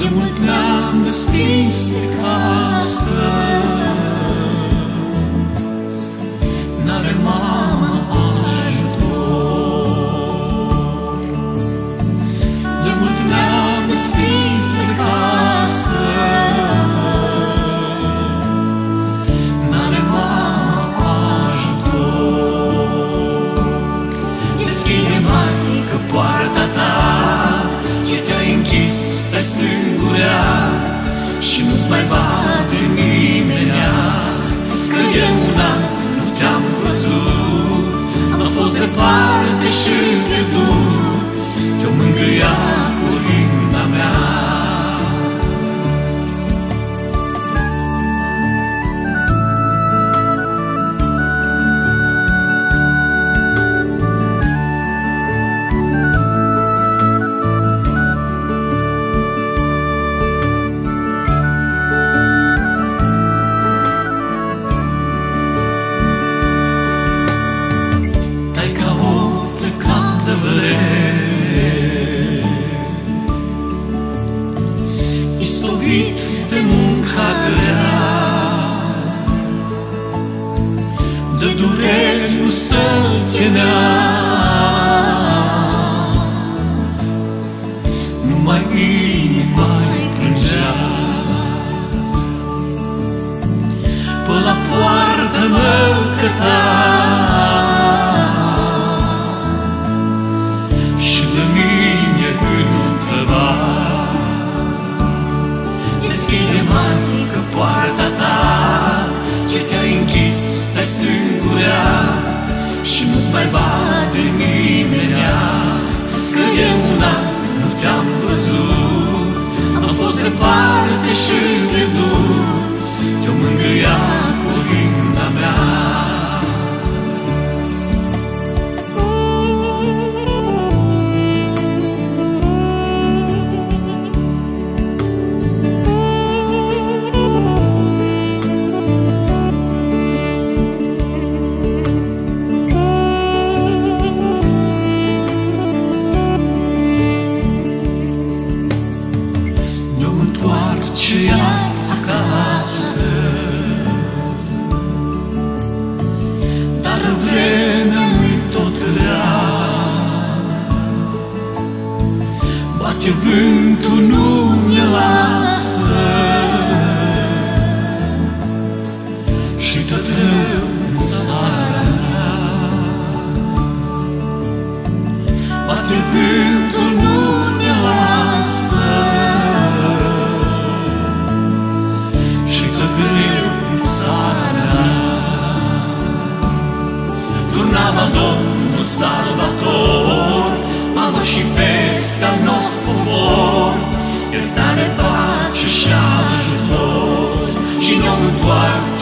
De mult ne-am desprins de casă, n-are mama ajutor. De mult ne-am desprins de casă, n-are mama ajutor. Deschide, maică, poarta ta, ce te-ai închis, te-ai stângurat și nu-ți mai bate nimenea, că de un an nu te-am văzut. Am fost departe și pierdut, te-o mângâia cu limba mea. Istovit de munca grea, de dureri nu se ținea, numai inima-i plângea. Pe la poartă mă căta și de mine întreba. Deschide, maică, poarta ta, ce te-ai închis, te-ai stângurat și nu-ți mai bate nimenea, că de un an nu te-am văzut. Am fost departe și pierdut, te-o mângâia cu limba mea. Ce iar acasă, dar vremea nu-i tot rea. Bate vântul, nu ne lasă și tot rău în țara mea. Bate vântul, nu ne lasă și tot greu în țara. Turnava Domnul Salvator, mama și peste al nostru popor, iertare, pace și ajutor, și ne-o întoarce